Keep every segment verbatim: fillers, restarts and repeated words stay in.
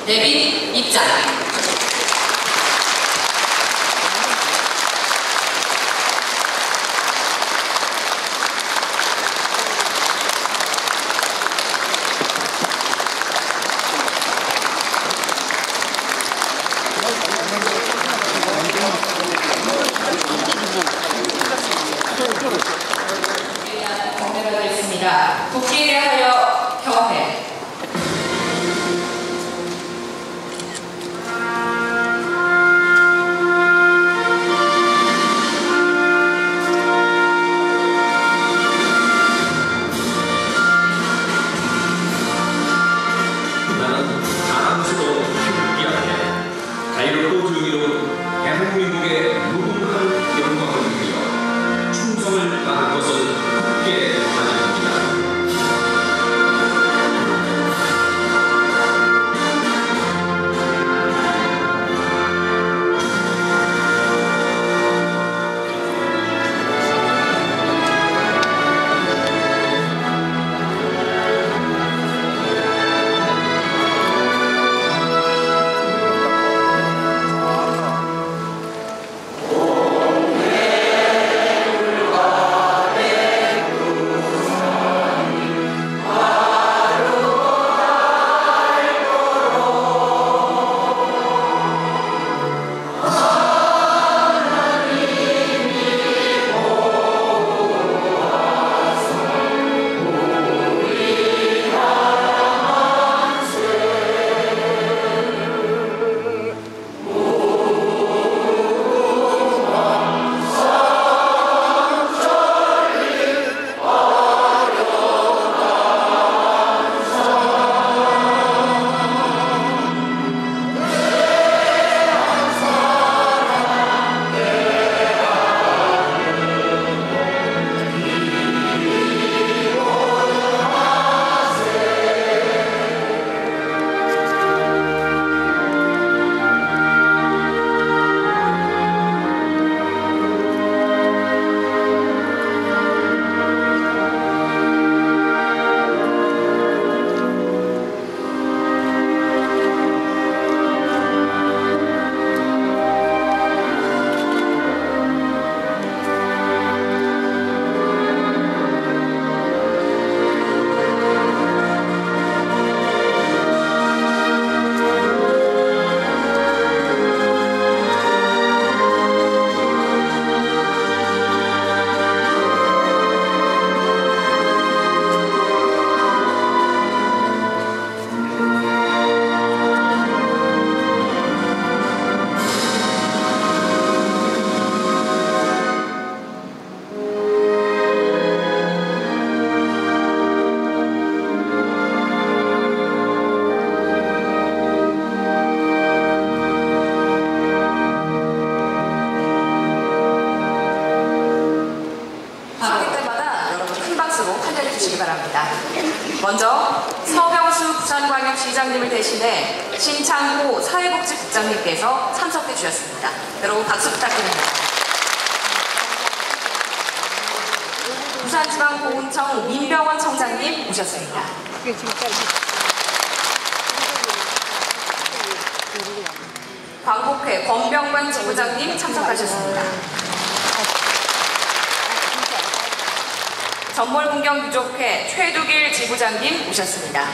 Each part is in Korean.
데뷔 입장. 국기에 하여 경회. 나는 자랑스러운 국기 앞에 자유롭고 조용히로운 대한민국의 무궁한 영광을 위하여 충성을 다할 것을 굳게 다짐합니다. 먼저 서병수 부산광역시장님을 대신해 신창호 사회복지국장님께서 참석해 주셨습니다. 여러분 박수 부탁드립니다. 부산지방보훈청 민병원 청장님 모셨습니다. 광복회 권병관 지부장님 참석하셨습니다. 전몰군경유족회 최두길 지부장님 모셨습니다.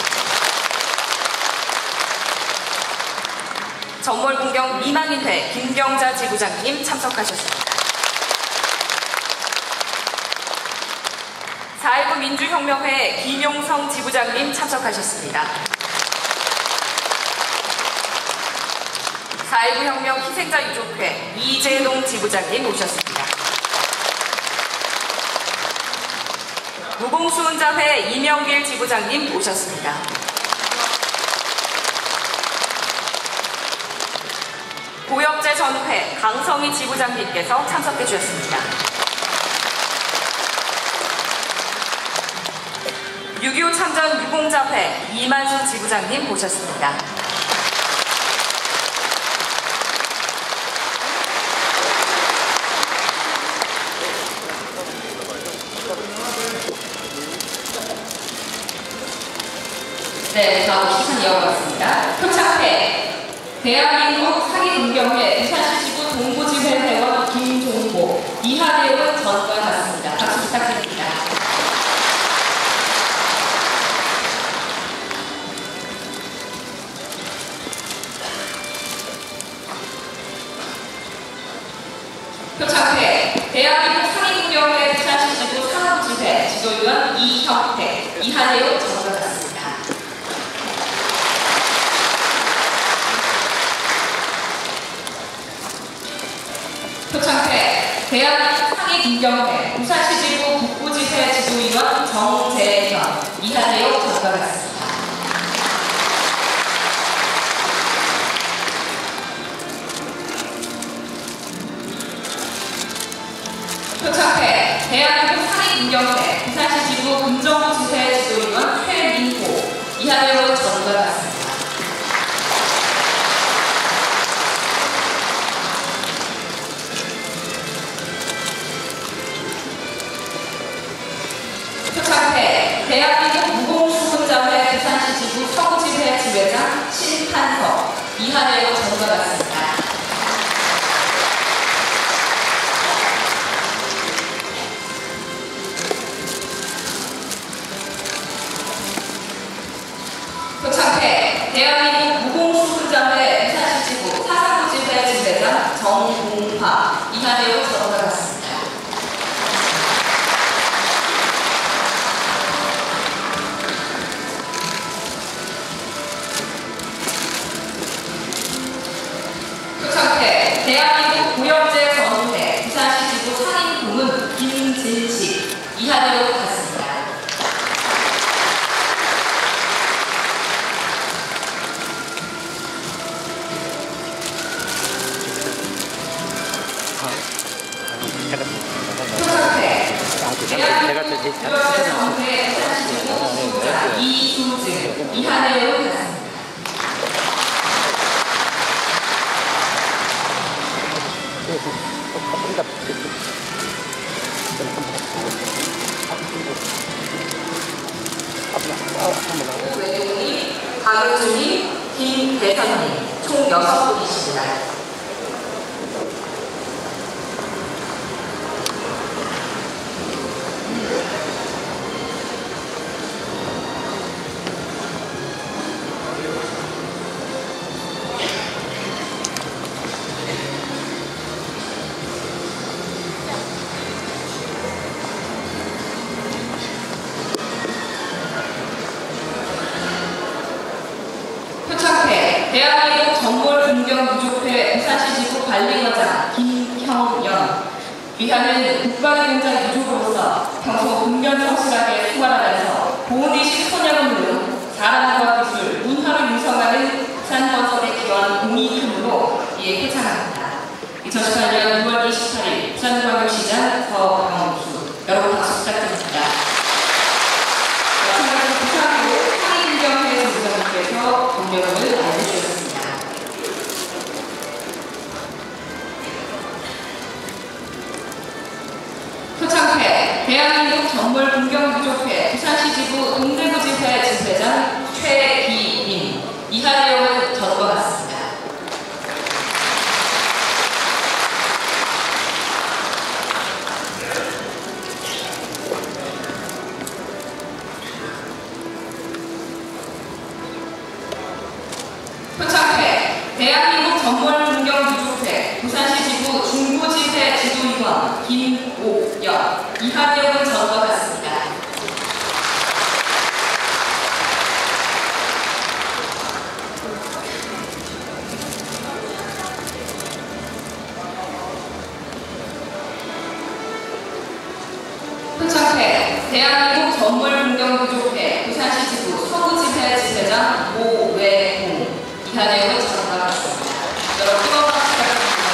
전몰군경 미망인회 김경자 지부장님 참석하셨습니다. 사 일구 민주혁명회 김용성 지부장님 참석하셨습니다. 사 일구 혁명 희생자 유족회 이재동 지부장님 모셨습니다. 무공수훈자회 이명길 지부장님 모셨습니다. 고역제전회 강성희 지부장님께서 참석해 주셨습니다. 육이오 참전 유공자회 이만수 지부장님 모셨습니다. 네, 다음 시선 이어가겠습니다. 표창 대한민국 상임군경회 부산시지구 동부지회 회원 김종보, 이하대원 전과 같습니다. 박수 부탁드립니다. 표창회 대한민국 상임군경회 부산시지구 상부지회 지도위원 이형택, 이하대원 전과 같습니다. 표창회 대한민국 상임군경회 부산시지구 북부지회 지도위원 정재현, 이하대원 전과 같습니다. 표창회 대한민국 상임군경회 부산시지구 금정구지회 지도위원 최민호, 이하대원 전과 같습니다. 표창회 대한민국 무공수훈자회 부산시지구 서구지회 지회장 신판석, 이하대원 전과 같습니다. 표창회 대한민국 무공수훈자회 부산시지구 사상구지회 지회장 정봉화, 이하대원 전과 같습니다. 표창회 대한민국 고영제전후회 부산시지구 상임고문 김진식, 이하대원 같습니다. 표창회 대한민국 고영제전후회 부산시지구 지도자 이수진, 이하대원 같습니다. 외국인, 박은주님, 김대선님 총 여섯 분이십니다. 표창회 대한민국 정몰군경유족회 부산시지구 관리과장 김형연, 위하는 국가유공자 유족으로서 평소 군견 성실하게 생활하면서 보훈이식 소녀금 등 자랑과 기술, 문화를 융성하는 부산건설에 기여한 공이 크므로 이에 표창합니다. 이천십팔 년 유월 이십팔일 부산광역시장 서강수, 여러분 박수 부탁드립니다. 마찬가지로 부산으로 상임군경회 지부장님께서 경력을 알려주셨습니다. 표창회 대한민국 정몰군경유족회 부산시지구 동대구지회 지회장 최기민, 이하대원 전과 같습니다. 표창회 대한민국 정몰군경유족회 부산시지구 중부지회 지도위원 김옥연, 이하대원 전과 같습니다. 표창회 대한민국 정몰군경유족회 부산시지구 서구지회 지회장 오외공, 이하대원 전과 같습니다. 여러분 뜨거운 박수 부탁드립니다.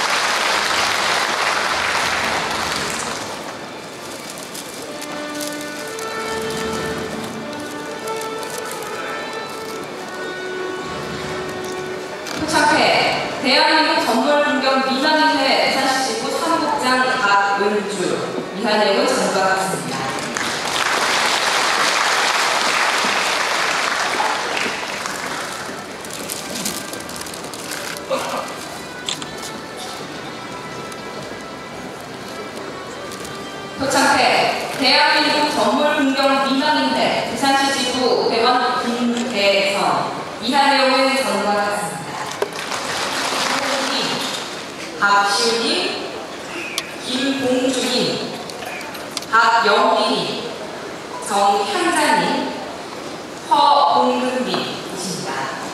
표창회 대한민국 정몰군경민항회 부산시지구 사무국장 박은주, 이하대원 전과 같습니다. 대한민국 전몰군경 민방인대 부산시 지구 대원 김대성 이하 내용은 전과 같습니다. 박시우님, 김봉주님, 박영민님, 정향자님, 허봉근님이십니다.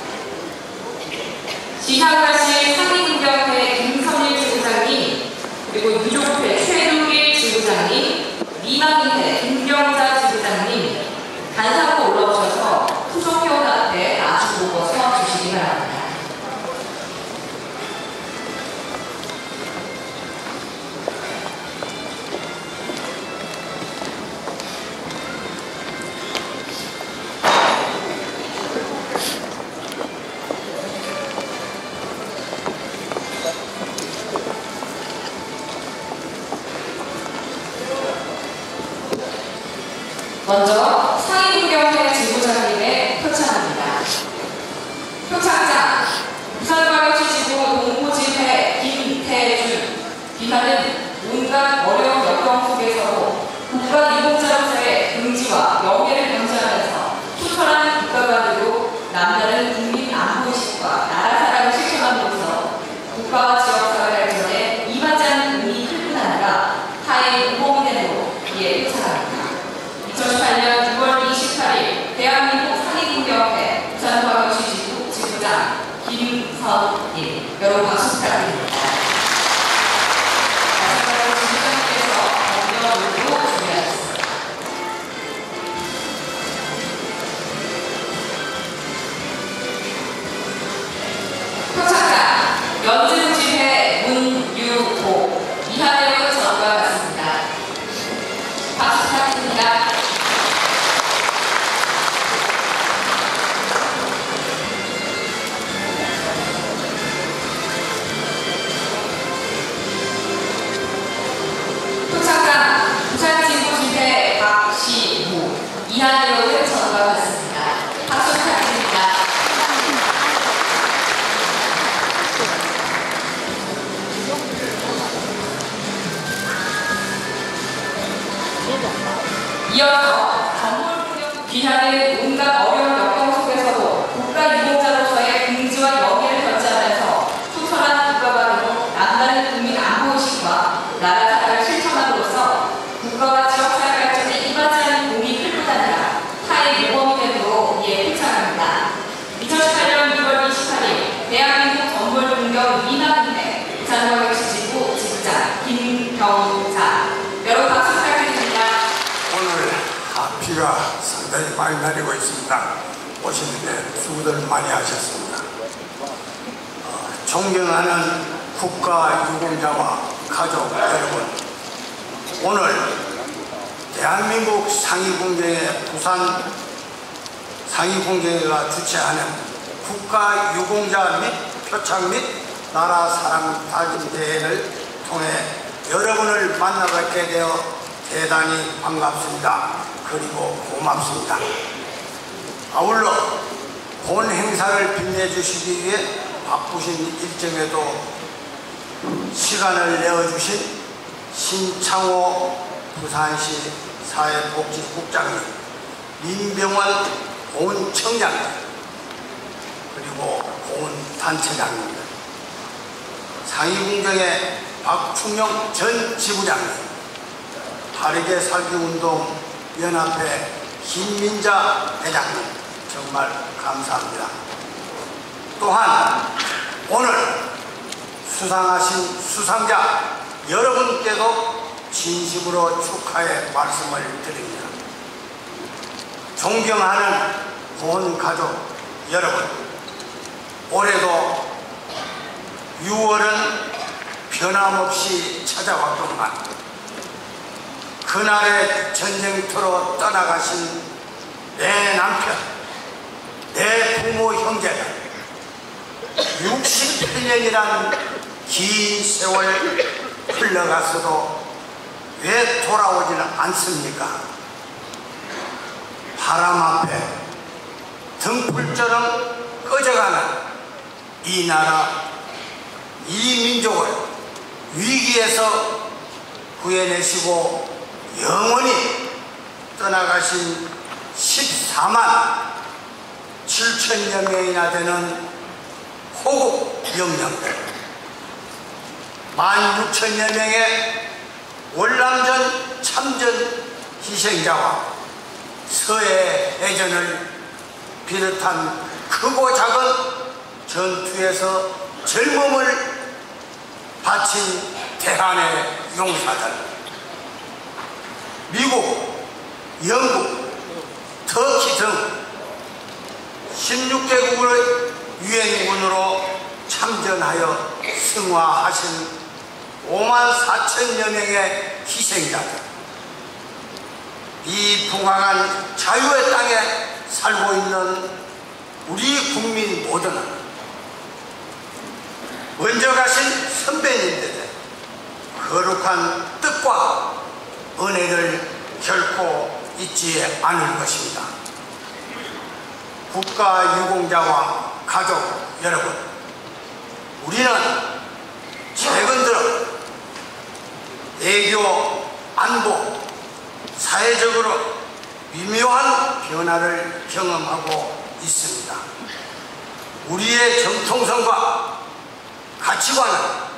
지상과시 상임군경회 김선일 지부장님, 그리고 유족회 최동길 지부장님, 미망인회 김경자 지부장님, 단상으로 올라오셔서 후속회원 앞에 아주 보고 서 주시기 바랍니다. 먼저 상임군경회 지부장님의 표창입니다. 표창장 부산광역시 지구 동부지회 김태준. 비하는 온갖 어려운 역경 속에서도 국가유공자로서의 긍지와 명예를 경시하면서 투철한 국가관으로 남다른 국민 안보의식과 나라 사랑을 실천함으로써 국가와 지역사회 발전에 이바지 않는 의미 클 뿐 아니라 타의 모범이 되도록 이에 표창합니다. 이천십팔 년 유월 이십팔일 대한민국 상임군경회 부산광역시 지구 지부장 김선일. 여러분 박수 부탁드립니다. 마지막으로 지부장님께서 경력으로 준비하셨습니다. 표창장 연진지회 문유호. 이하 내용은 전과 같습니다. 박수 부탁드립니다. 부산지구지회 박시무. 이하 내용은 전과 같습니다. 박수 부탁드립니다. 이어서 전몰군경 비하는 온갖 어려운 역경 속에서도 국가유공자로서의 긍지와 명예를 견지하면서 투철한 국가관으로 남다른 국민 안보의식과 나라 사랑을 실천함으로써 국가와 지역사회 발전에 이바지 않는 공이 클 뿐 아니라 타의 모범이 되도록 이에 표창합니다. 이천십팔 년 유월 이십팔일 대한민국 전몰군경 미망인회 부산광역시 지구 지부장 김경자. 여러분 박수 부탁드립니다. 오늘 비가 상당히 많이 내리고 있습니다. 오시는데 수고들 많이 하셨습니다. 어, 존경하는 국가유공자와 가족 여러분, 오늘 대한민국 상임군경회 부산 상임군경회가 주최하는 국가유공자 및 표창 및 나라 사랑 다짐 대회를 통해 여러분을 만나뵙게 되어 대단히 반갑습니다. 그리고 고맙습니다. 아울러 본 행사를 빛내주시기 위해 바쁘신 일정에도 시간을 내어주신 신창호 부산시 사회복지국장님, 민병원 보훈청장님, 그리고 보훈단체장님, 상임군경회 박충영 전 지부장님, 바르게 살기 운동 연합회 김민자 회장님, 정말 감사합니다. 또한 오늘 수상하신 수상자 여러분께도 진심으로 축하의 말씀을 드립니다. 존경하는 본 가족 여러분, 올해도 유월은 변함없이 찾아왔건만 그날의 전쟁터로 떠나가신 내 남편, 내 부모 형제가 육십팔 년이란 긴 세월 흘러갔어도 왜 돌아오지는 않습니까? 바람 앞에 등불처럼 꺼져가는 이 나라, 이 민족을 위기에서 구해내시고 영원히 떠나가신 십사만 칠천여 명이나 되는 호국 영령들, 만 육천여 명의 월남전 참전 희생자와 서해 해전을 비롯한 크고 작은 전투에서 젊음을 바친 대한의 용사들, 미국, 영국, 터키 등 십육 개국의 유엔군으로 참전하여 승화하신 오만 사천여 명의 희생자들, 이 풍성한 자유의 땅에 살고 있는 우리 국민 모두는 먼저 가신 선배님들의 거룩한 뜻과 은혜를 결코 잊지 않을 것입니다. 국가유공자와 가족 여러분, 우리는 최근 들어 외교, 안보, 사회적으로 미묘한 변화를 경험하고 있습니다. 우리의 정통성과 가치관은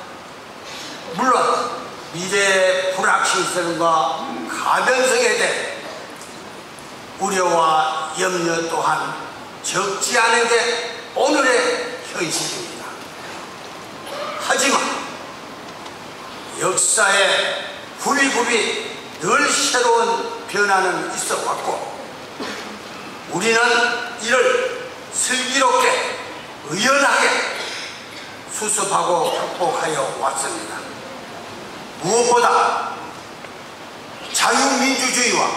물론 미래의 불확실성과 가변성에 대해 우려와 염려 또한 적지 않은 게 오늘의 현실입니다. 하지만 역사의 굽이굽이 늘 새로운 변화는 있어 왔고, 우리는 이를 슬기롭게 의연하게 수습하고 극복하여 왔습니다. 무엇보다 자유민주주의와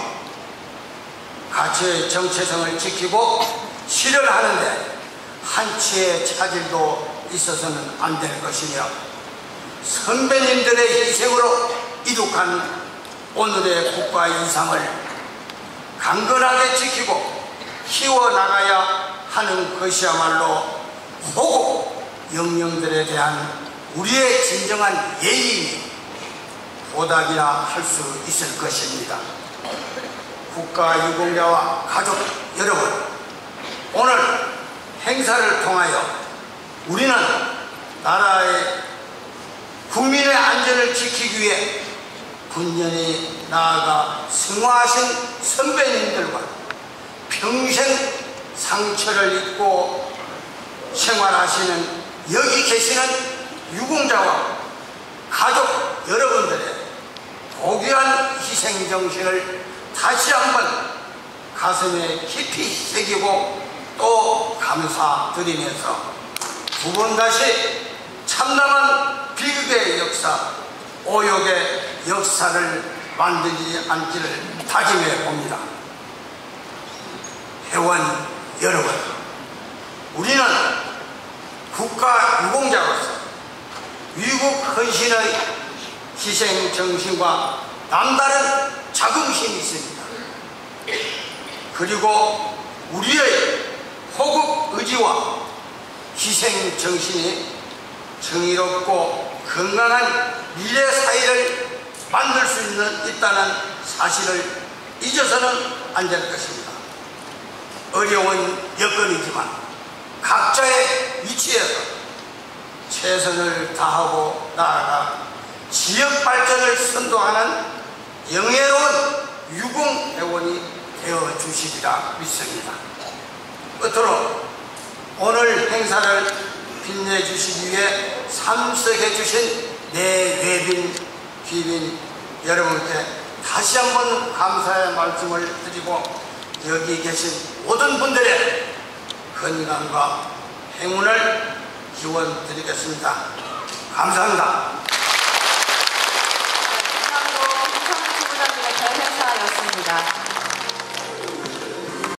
가치의 정체성을 지키고 실현하는데 한치의 차질도 있어서는 안 될 것이며, 선배님들의 희생으로 이룩한 오늘의 국가 이상을 강건하게 지키고 키워나가야 하는 것이야말로 호국 영령들에 대한 우리의 진정한 예의이며 보답이라 할 수 있을 것입니다. 국가유공자와 가족 여러분, 오늘 행사를 통하여 우리는 나라의 국민의 안전을 지키기 위해 군년이 나아가 승화하신 선배님들과 평생 상처를 입고 생활하시는 여기 계시는 유공자와 가족 여러분들의 고귀한 희생정신을 다시 한번 가슴에 깊이 새기고 또 감사드리면서 두 번 다시 참담한 비극의 역사, 오욕의 역사를 만들지 않기를 다짐해 봅니다. 회원 여러분, 우리는 국가유공자로서 위국 헌신의 희생정신과 남다른 자긍심이 있습니다. 그리고 우리의 호국 의지와 희생정신이 정의롭고 건강한 미래 사회를 만들 수 있는, 있다는 사실을 잊어서는 안 될 것입니다. 어려운 여건이지만 각자의 위치에서 최선을 다하고 나아가 지역 발전을 선도하는 영예로운 유공회원이 되어 주시리라 믿습니다. 끝으로 오늘 행사를 빛내주시기 위해 참석해 주신 내 외빈, 귀빈 여러분께 다시 한번 감사의 말씀을 드리고, 여기 계신 모든 분들의 건강과 행운을 기원드리겠습니다. 감사합니다. 이상으로 김성현 지부장님의 별 행사였습니다.